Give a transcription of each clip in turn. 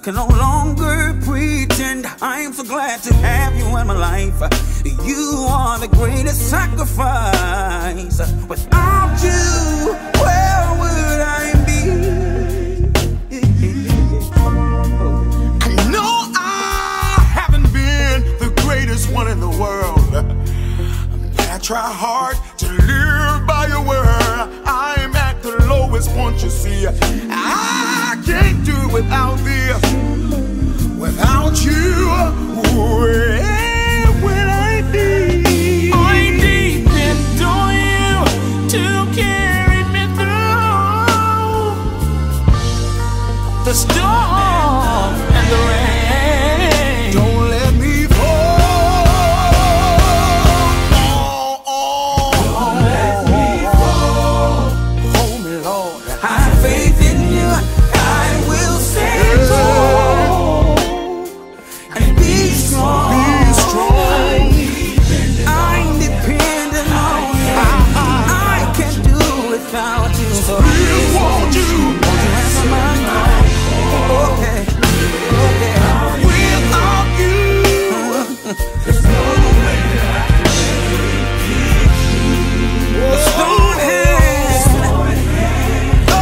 can no longer pretend. I am so glad to have you in my life. You are the greatest sacrifice. Without you, where would I be? I know I haven't been the greatest one in the world, but I try hard to live by your word. I'm at the lowest point, you see. I can't do it without this. Without you, where would I be? I depend on you to carry me through the storm and the rain. Don't let me fall. Don't let me fall. Hold me, Lord. I have faith in you. I will stand tall and be strong. Be strong. I'm dependent on you. I can't do without you. So We want you. won't you answer my call? Okay, okay. Without you, The stone hand. Oh,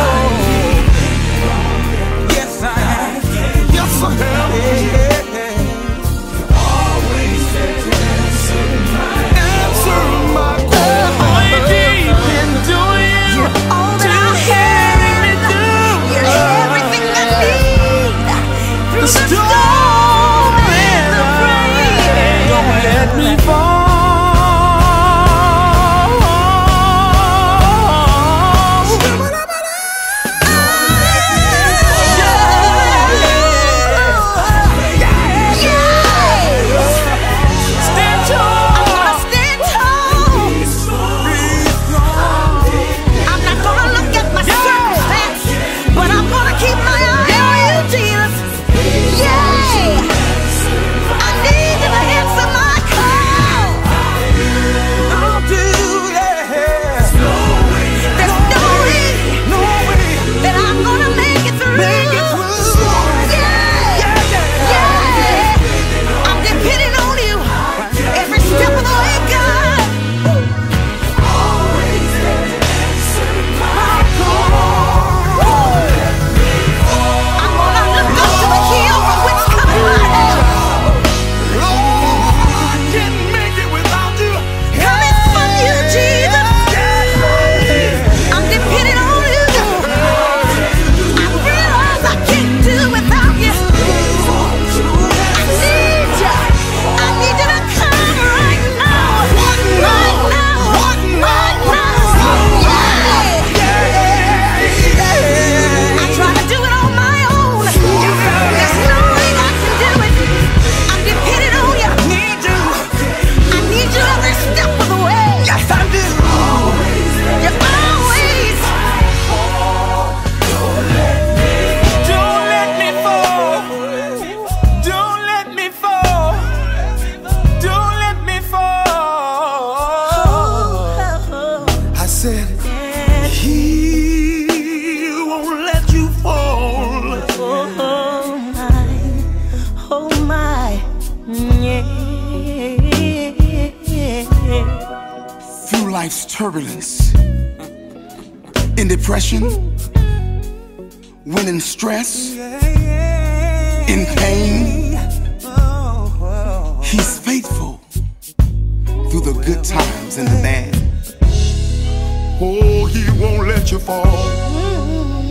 yes I am. yes I am. Answer my call. I depend on you to carry me through Everything I need through the storm and the rain. Don't let me fall. Stand tall. I'm gonna stand tall. I'm not gonna look at my circumstance, but I'm gonna keep my eye on you, Jesus. Yeah. I need you to answer my call. I'll do, yeah. There's no way that I'm gonna make it through. Yeah. I'm depending on you every step of the way, God. I'm gonna look up to the hill from which cometh my help. Lord, I can't make it without you. Coming from you, Jesus. I'm depending on you. I realize I can't do without you. I need you. I need you to come right now. Right now. Right now. Yeah. I try to do it on my own. There's no way I can do it. I'm depending on you. I need you every step of the way. Yes, I do. You always. Don't let me fall. Don't let me fall. Don't let me fall. I said, He won't let you fall. Oh my, yeah. Through life's turbulence, in depression, when in stress, in pain, He's faithful through the good times and the bad. Oh, He won't let you fall.